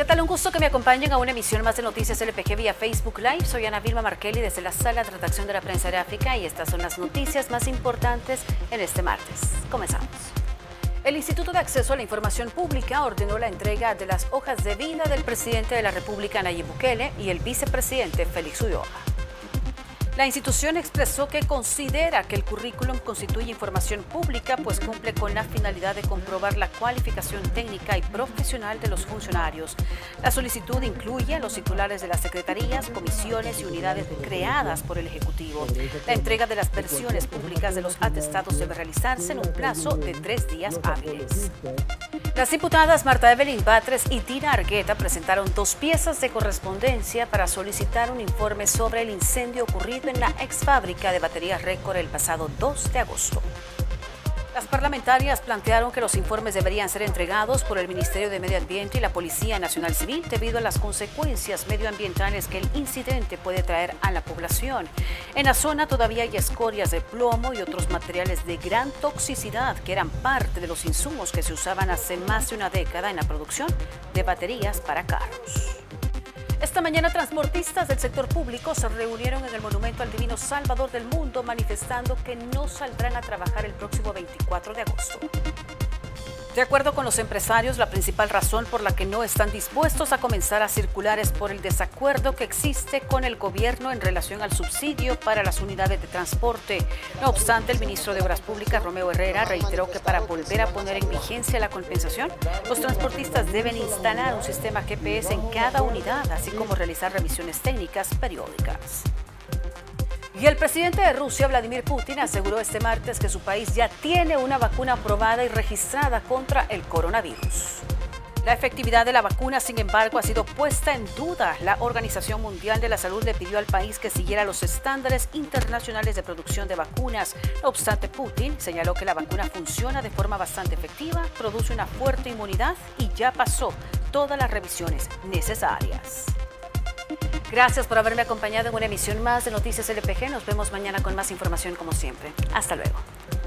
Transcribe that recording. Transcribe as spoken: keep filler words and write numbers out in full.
tal? Un gusto que me acompañen a una emisión más de Noticias L P G vía Facebook Live. Soy Ana Vilma Markelly desde la Sala de Redacción de la Prensa Gráfica y estas son las noticias más importantes en este martes. Comenzamos. El Instituto de Acceso a la Información Pública ordenó la entrega de las hojas de vida del presidente de la República, Nayib Bukele, y el vicepresidente, Félix Ulloa. La institución expresó que considera que el currículum constituye información pública, pues cumple con la finalidad de comprobar la cualificación técnica y profesional de los funcionarios. La solicitud incluye a los titulares de las secretarías, comisiones y unidades creadas por el Ejecutivo. La entrega de las versiones públicas de los atestados debe realizarse en un plazo de tres días hábiles. Las diputadas Marta Evelyn Batres y Tina Argueta presentaron dos piezas de correspondencia para solicitar un informe sobre el incendio ocurrido en la ex fábrica de baterías Récord el pasado dos de agosto. Las parlamentarias plantearon que los informes deberían ser entregados por el Ministerio de Medio Ambiente y la Policía Nacional Civil debido a las consecuencias medioambientales que el incidente puede traer a la población. En la zona todavía hay escorias de plomo y otros materiales de gran toxicidad que eran parte de los insumos que se usaban hace más de una década en la producción de baterías para carros. Esta mañana, transportistas del sector público se reunieron en el Monumento al Divino Salvador del Mundo manifestando que no saldrán a trabajar el próximo veinticuatro de agosto. De acuerdo con los empresarios, la principal razón por la que no están dispuestos a comenzar a circular es por el desacuerdo que existe con el gobierno en relación al subsidio para las unidades de transporte. No obstante, el ministro de Obras Públicas, Romeo Herrera, reiteró que para volver a poner en vigencia la compensación, los transportistas deben instalar un sistema G P S en cada unidad, así como realizar revisiones técnicas periódicas. Y el presidente de Rusia, Vladimir Putin, aseguró este martes que su país ya tiene una vacuna aprobada y registrada contra el coronavirus. La efectividad de la vacuna, sin embargo, ha sido puesta en duda. La Organización Mundial de la Salud le pidió al país que siguiera los estándares internacionales de producción de vacunas. No obstante, Putin señaló que la vacuna funciona de forma bastante efectiva, produce una fuerte inmunidad y ya pasó todas las revisiones necesarias. Gracias por haberme acompañado en una emisión más de Noticias L P G. Nos vemos mañana con más información como siempre. Hasta luego.